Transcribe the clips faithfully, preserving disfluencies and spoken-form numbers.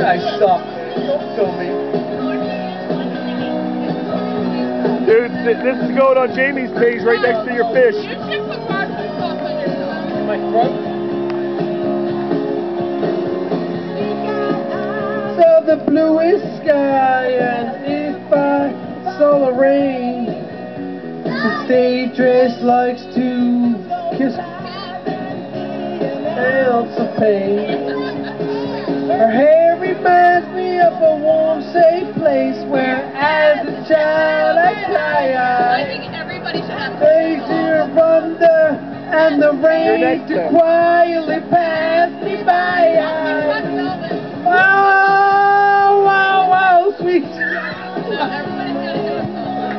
I suck. Don't kill me. Dude, th this is going on Jamie's page right next to your fish. You should put barbecue sauce on yourself. My throat. So the bluest sky, and if I saw the rain, the stage dress likes to kiss ounce of pain. Her hair reminds me of a warm, safe place where, as a child, I cry. I think everybody should have Days here under, and the rain to quietly pass me by. Wow, wow, wow, sweet. So everybody's gonna do a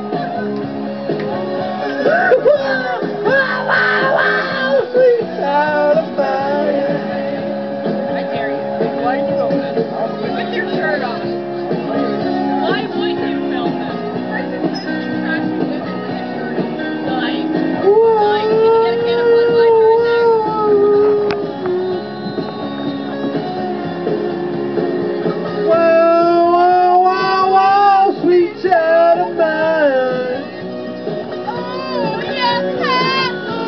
Wow, wow, wow, wow, sweet child of mine. I dare you. Why you go this? With your shirt on. Why would you film this? Trashy women with their shirt on. Like, like, can you get a can of Budweiser in there? Wow, wow, wow, wow, sweet child of mine. Oh, yes, Pat.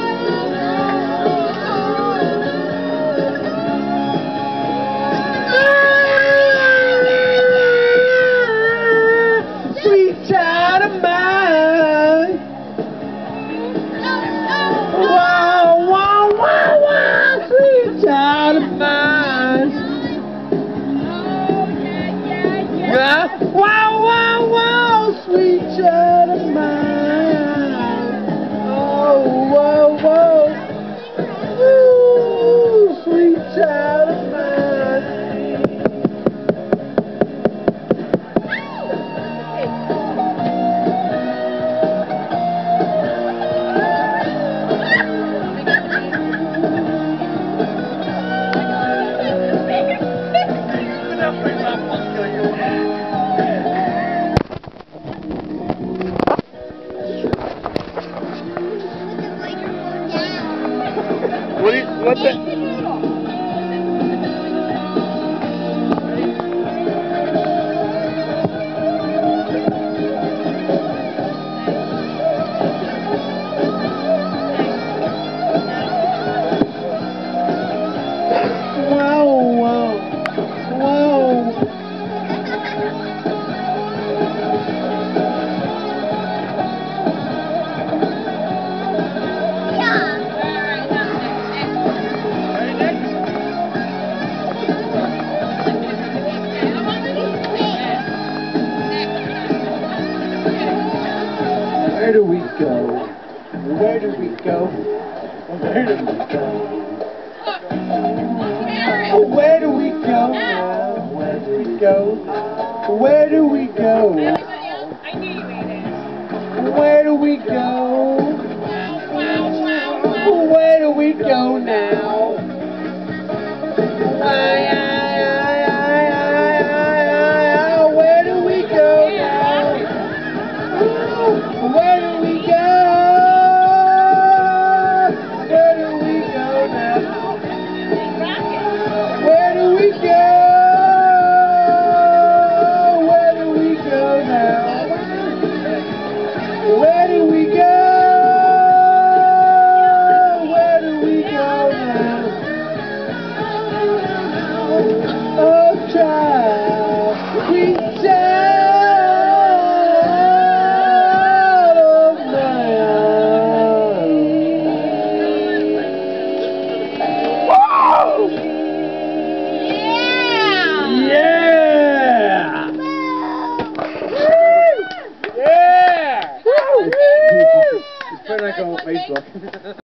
Sweet child of mine. Wow, wow, wow, wow, sweet child of mine. Yeah. Wow, wow, wow, sweet child of mine. Oh, whoa, whoa. Ooh, sweet child of mine. What do you, what the? Wow, wow, wow. Where do we go? Where do we go? Where do we go? Oh, where do we go now? Where do we go? Where do we go? I knew you ate it. Where do we go? Where do we go now? Why, I, I, I, I, I, where do we go now? Where do we go? Where do we go now? Where do we go? Where do we go now? Where do we go? Where do we go now? Oh, child, sweet child of mine. Woo! Yeah! Yeah! Yeah! It's better not go on Facebook.